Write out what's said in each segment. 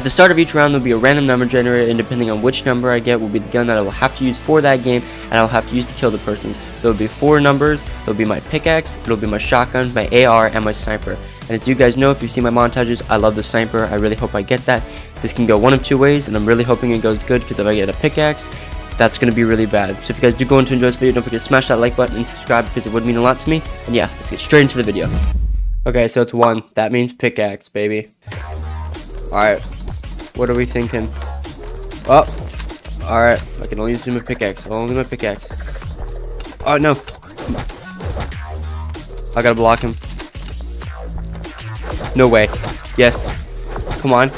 the start of each round, there will be a random number generator, and depending on which number I get will be the gun that I will have to use for that game, and I will have to use to kill the person. There will be 4 numbers. There will be my pickaxe, it will be my shotgun, my AR, and my sniper. And as you guys know, if you've seen my montages, I love the sniper. I really hope I get that. This can go one of 2 ways, and I'm really hoping it goes good, because if I get a pickaxe, that's going to be really bad. So if you guys do go on to enjoy this video, don't forget to smash that like button and subscribe, because it would mean a lot to me. And yeah, let's get straight into the video. Okay, so it's 1. That means pickaxe, baby. Alright. What are we thinking? Oh, alright. I can only use my pickaxe. Only my pickaxe. Oh, no. I gotta block him. No way. Yes. Come on.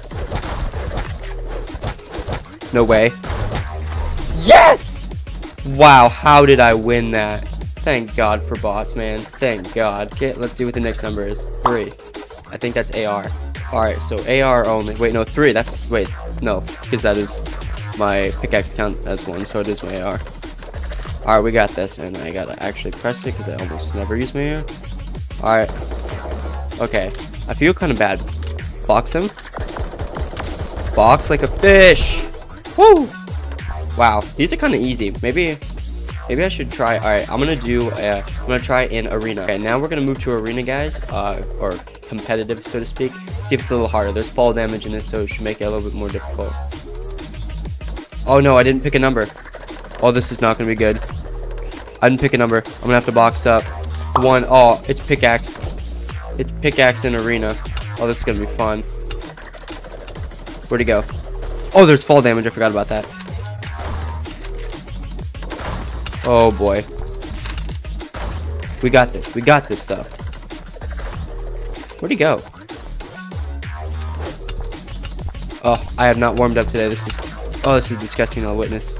No way. Yes! Wow, how did I win that? Thank God for bots, man. Thank God. Okay, let's see what the next number is. 3. I think that's AR. Alright, so AR only. Wait, no, 3. That's, wait, no, because that is my pickaxe count as 1, so it is my AR. Alright, we got this, and I gotta actually press it, because I almost never use my AR. Alright. Okay, I feel kind of bad. Box him. Box like a fish. Woo! Wow, these are kind of easy. Maybe I should try. Alright, I'm gonna try in arena. Okay, now we're gonna move to arena, guys, or competitive, so to speak. See if it's a little harder. There's fall damage in this, so it should make it a little bit more difficult. Oh no, I didn't pick a number. Oh, this is not gonna be good. I didn't pick a number. I'm gonna have to box up 1. Oh, it's pickaxe. It's pickaxe in arena. Oh, this is gonna be fun. Where'd he go? Oh, there's fall damage. I forgot about that. Oh boy. We got this. We got this stuff. Where'd he go? Oh, I have not warmed up today. This is disgusting to witness.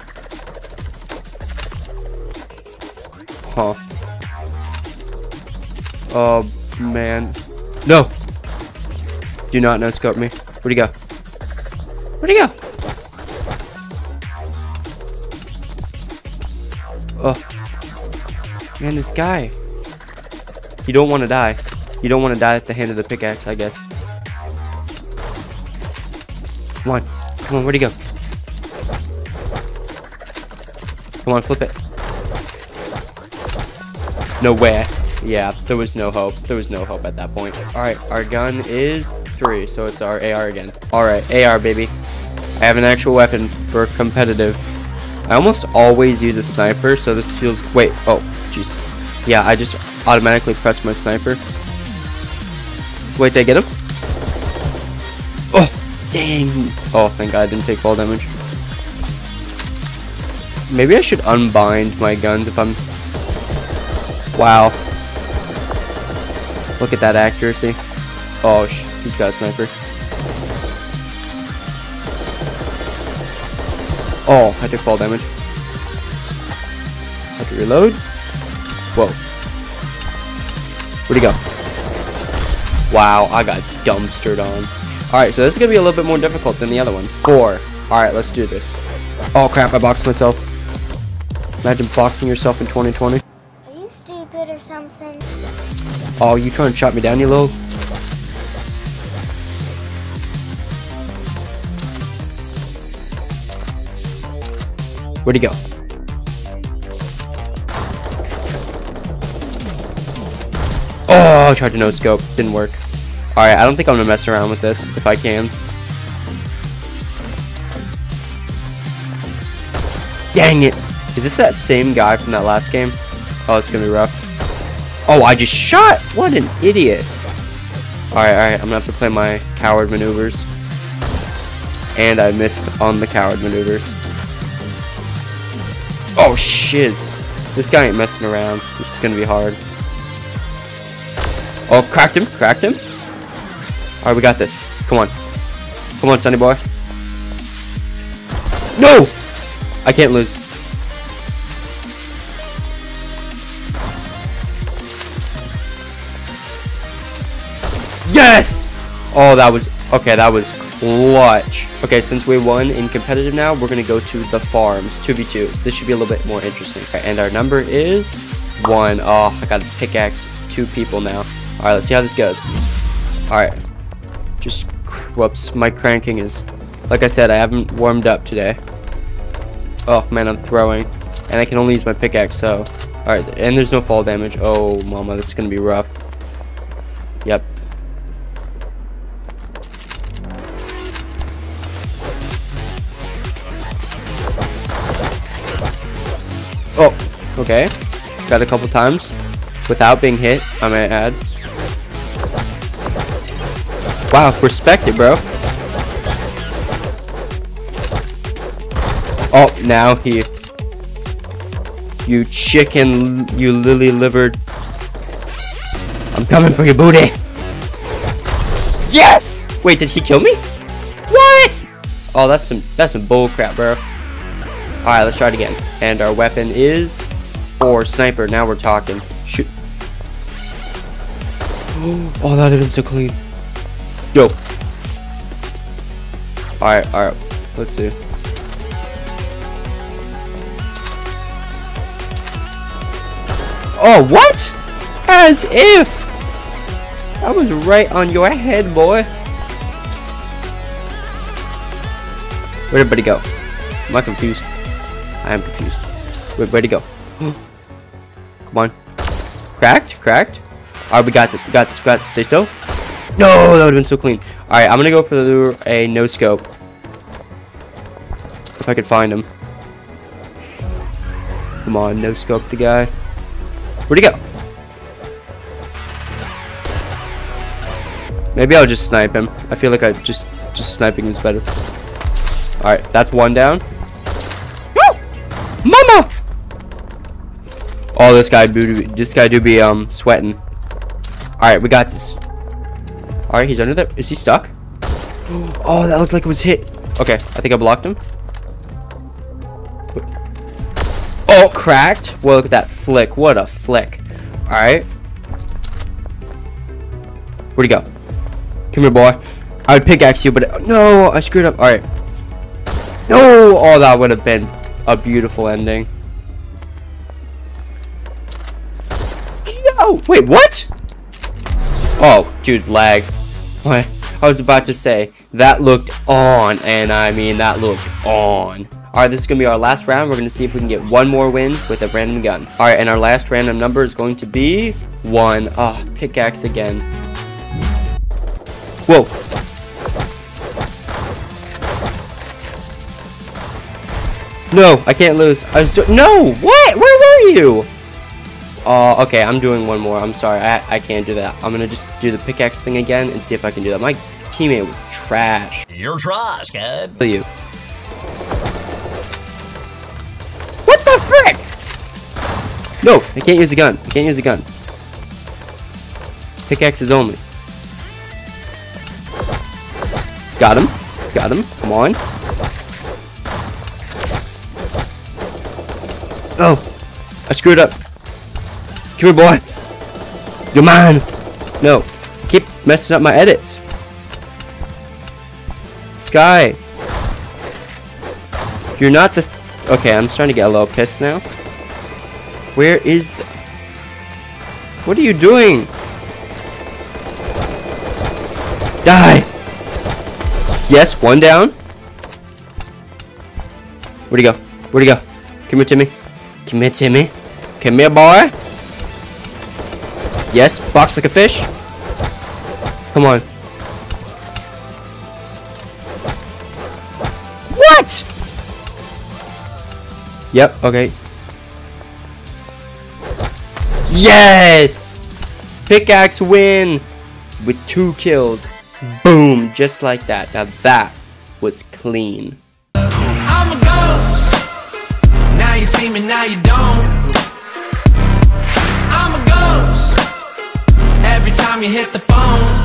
Huh. Oh man. No! Do not no scope me. Where'd he go? Where'd he go? Oh. Man, this guy. You don't want to die. You don't want to die at the hand of the pickaxe, I guess. Come on. Come on, where'd he go? Come on, flip it. No way. Yeah, there was no hope. There was no hope at that point. Alright, our gun is 3, so it's our AR again. Alright, AR, baby. I have an actual weapon for competitive. I almost always use a sniper, so this feels... Wait, oh, jeez. Yeah, I just automatically press my sniper. Wait, did I get him? Oh, dang. Oh, thank God I didn't take fall damage. Maybe I should unbind my guns if I'm... Wow. Look at that accuracy. Oh, he's got a sniper. Oh, I took fall damage. Have to reload. Whoa. Where'd he go? Wow, I got dumpstered on. Alright, so this is going to be a little bit more difficult than the other one. 4. Alright, let's do this. Oh crap, I boxed myself. Imagine boxing yourself in 2020. Are you stupid or something? Oh, you trying to chop me down, you little... Where'd he go? Oh, I tried to no scope. Didn't work. Alright, I don't think I'm gonna mess around with this if I can. Dang it. Is this that same guy from that last game? Oh, it's gonna be rough. Oh, I just shot! What an idiot. Alright, I'm gonna have to play my coward maneuvers. And I missed on the coward maneuvers. Oh, shiz. This guy ain't messing around. This is gonna be hard. Oh, cracked him. Cracked him. Alright, we got this. Come on. Come on, sonny boy. No! I can't lose. Yes! Oh, that was... Okay, that was clutch. Okay, since we won in competitive now, we're going to go to the farms. 2v2s. This should be a little bit more interesting. Okay, and our number is 1. Oh, I got to pickaxe 2 people now. Alright, let's see how this goes. Alright. Just Whoops, my cranking is... Like I said, I haven't warmed up today. Oh, man, I'm throwing. And I can only use my pickaxe, so... Alright, and there's no fall damage. Oh, mama, this is gonna be rough. Yep. Oh, okay. Got a couple times. Without being hit, I might add. Wow, respect it, bro. Oh, now he... You chicken, you lily-livered. I'm coming for your booty. Yes! Wait, did he kill me? What? Oh, that's some bull crap, bro. Alright, let's try it again. And our weapon is... Or sniper, now we're talking. Shoot. Oh, that would have been so clean. Yo. Alright. Let's see. Oh, what? As if! That was right on your head, boy. Where'd everybody go? Am I confused? I am confused. Where'd he go? Come on. Cracked. Alright, we got this. Stay still. No, that would have been so clean. Alright, I'm gonna go for a no scope. If I could find him. Come on, no scope the guy. Where'd he go? Maybe I'll just snipe him. I feel like just sniping is better. Alright, that's one down. Woo! Mama! Oh, this guy do be sweating. Alright, we got this. Alright, he's under there. Is he stuck? Oh, that looked like it was hit. Okay, I think I blocked him. Oh, cracked. Well, look at that flick. What a flick. Alright. Where'd he go? Come here, boy. I would pickaxe you, but... No, I screwed up. Alright. No! Oh, that would have been a beautiful ending. Yo! Wait, what? Oh, dude, lag. What? I was about to say, that looked on, and I mean, that looked on. Alright, this is going to be our last round. We're going to see if we can get one more win with a random gun. Alright, and our last random number is going to be 1. Oh, pickaxe again. Whoa. No, I can't lose. No! What? Where were you? Oh, okay, I'm doing one more. I'm sorry, I can't do that. I'm going to just do the pickaxe thing again and see if I can do that. My teammate was trash. You're trash, kid. You. What the frick? No, I can't use a gun. I can't use a gun. Pickaxes only. Got him. Got him. Come on. Oh, I screwed up. Come here, boy. You're mine. No, keep messing up my edits. Sky. You're not this. Okay, I'm starting to get a little pissed now. Where is the... What are you doing? Die. Yes, one down. Where'd he go? Where'd he go? Come here, Timmy. Come here, Timmy. Come here, boy. Yes, box like a fish. Come on. What? Yep, okay. Yes! Pickaxe win! With 2 kills. Boom, just like that. Now that was clean. I'm a ghost. Now you see me, now you don't. I'm a ghost. Every time you hit the phone.